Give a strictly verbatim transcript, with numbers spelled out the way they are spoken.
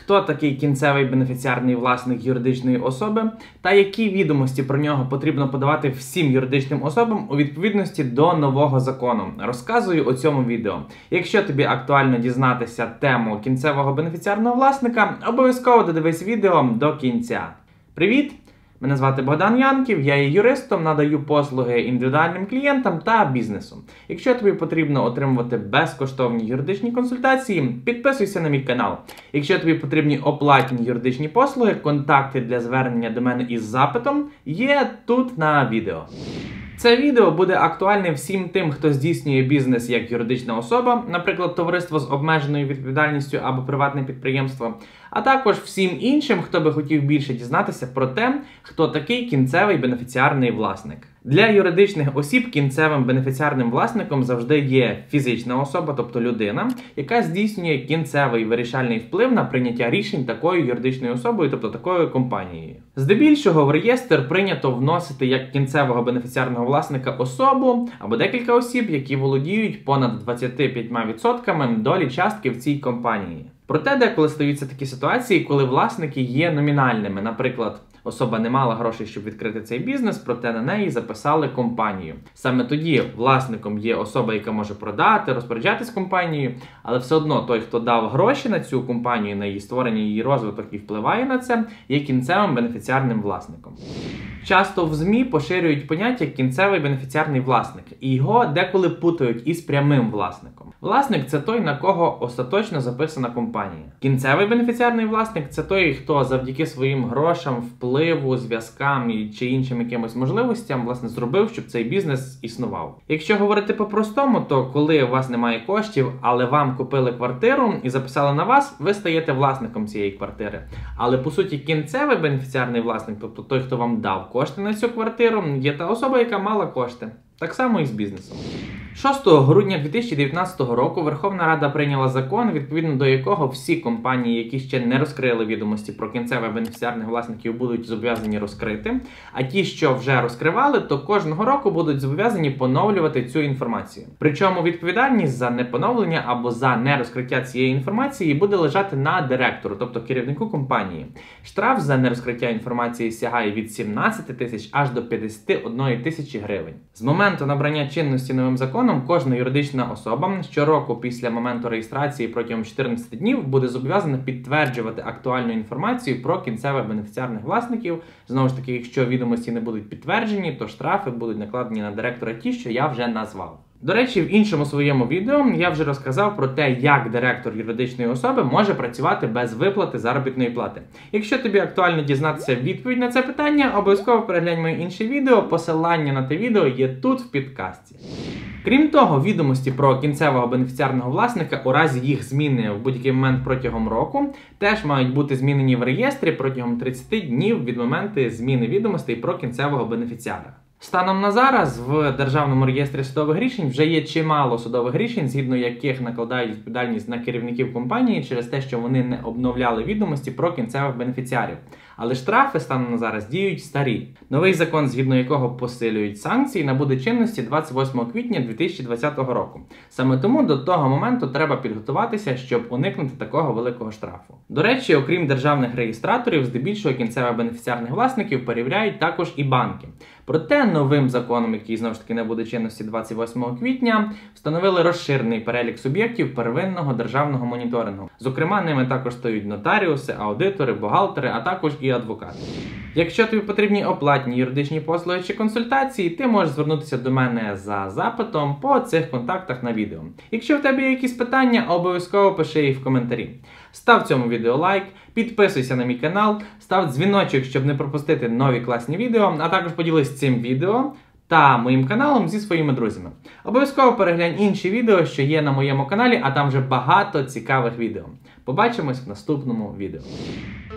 хто такий кінцевий бенефіціарний власник юридичної особи та які відомості про нього потрібно подавати всім юридичним особам у відповідності до нового закону. Розказую у цьому відео. Якщо тобі актуально дізнатися тему кінцевого бенефіціарного власника, обов'язково додивись відео до кінця. Привіт! Мене звати Богдан Янків, я є юристом, надаю послуги індивідуальним клієнтам та бізнесу. Якщо тобі потрібно отримувати безкоштовні юридичні консультації, підписуйся на мій канал. Якщо тобі потрібні оплатні юридичні послуги, контакти для звернення до мене із запитом є тут на відео. Це відео буде актуальне всім тим, хто здійснює бізнес як юридична особа, наприклад, товариство з обмеженою відповідальністю або приватне підприємство, а також всім іншим, хто би хотів більше дізнатися про те, хто такий кінцевий бенефіціарний власник. Для юридичних осіб кінцевим бенефіціарним власником завжди є фізична особа, тобто людина, яка здійснює кінцевий вирішальний вплив на прийняття рішень такою юридичною особою, тобто такою компанією. Здебільшого в реєстр прийнято вносити як кінцевого бенефіціарного власника особу або декілька осіб, які володіють понад двадцятьма п'ятьма відсотками долі частки в цій компанії. Проте деколи стаються такі ситуації, коли власники є номінальними. Наприклад, особа не мала грошей, щоб відкрити цей бізнес, проте на неї записали компанію. Саме тоді власником є особа, яка може продати, розпоряджатись компанією, але все одно той, хто дав гроші на цю компанію, на її створення, її розвиток і впливає на це, є кінцевим бенефіціарним власником. Часто в ЗМІ поширюють поняття кінцевий бенефіціарний власник, і його деколи путають із прямим власником. Власник – це той, на кого остаточно записана компанія. Кінцевий бенефіціарний власник – це той, хто завдяки своїм грошам, впливу, зв'язкам чи іншим якимось можливостям, власне, зробив, щоб цей бізнес існував. Якщо говорити по-простому, то коли у вас немає коштів, але вам купили квартиру і записали на вас, ви стаєте власником цієї квартири. Але, по суті, кінцевий бенефіціарний власник, тобто той, хто вам дав кошти на цю квартиру, є та особа, яка мала кошти. Так само і з бізнесом. шостого грудня дві тисячі дев'ятнадцятого року Верховна Рада прийняла закон, відповідно до якого всі компанії, які ще не розкрили відомості про кінцевих бенефіціарних власників, будуть зобов'язані розкрити, а ті, що вже розкривали, то кожного року будуть зобов'язані поновлювати цю інформацію. Причому відповідальність за непоновлення або за нерозкриття цієї інформації буде лежати на директору, тобто керівнику компанії. Штраф за нерозкриття інформації сягає від сімнадцяти тисяч аж до п'ятдесяти однієї тисячі гривень. З моменту набрання чинності новим законом кожна юридична особа щороку після моменту реєстрації протягом чотирнадцяти днів буде зобов'язана підтверджувати актуальну інформацію про кінцевих бенефіціарних власників. Знову ж таки, якщо відомості не будуть підтверджені, то штрафи будуть накладені на директора ті, що я вже назвав. До речі, в іншому своєму відео я вже розказав про те, як директор юридичної особи може працювати без виплати заробітної плати. Якщо тобі актуально дізнатися відповідь на це питання, обов'язково переглянь моє інше відео, посилання на те відео є тут в підкасті. Крім того, відомості про кінцевого бенефіціарного власника у разі їх зміни в будь-який момент протягом року теж мають бути змінені в реєстрі протягом тридцяти днів від моменту зміни відомостей про кінцевого бенефіціара. Станом на зараз в Державному реєстрі судових рішень вже є чимало судових рішень, згідно яких накладають відповідальність на керівників компанії через те, що вони не обновляли відомості про кінцевих бенефіціарів. Але штрафи станом на зараз діють старі. Новий закон, згідно якого посилюють санкції, набуде чинності двадцять восьмого квітня дві тисячі двадцятого року. Саме тому до того моменту треба підготуватися, щоб уникнути такого великого штрафу. До речі, окрім державних реєстраторів, здебільшого кінцевих бенефіціарних власників перевіряють також і банки. Проте новим законом, який знову ж таки набуде чинності двадцять восьмого квітня, встановили розширений перелік суб'єктів первинного державного моніторингу. Зокрема, ними також стають нотаріуси, аудитори, бухгалтери, а також і адвокати. Якщо тобі потрібні оплатні юридичні послуги чи консультації, ти можеш звернутися до мене за запитом по цих контактах на відео. Якщо в тебе є якісь питання, обов'язково пиши їх в коментарі. Став цьому відео лайк, підписуйся на мій канал, став дзвіночок, щоб не пропустити нові класні відео, а також поділись цим відео та моїм каналом зі своїми друзями. Обов'язково переглянь інші відео, що є на моєму каналі, а там вже багато цікавих відео. Побачимось в наступному відео.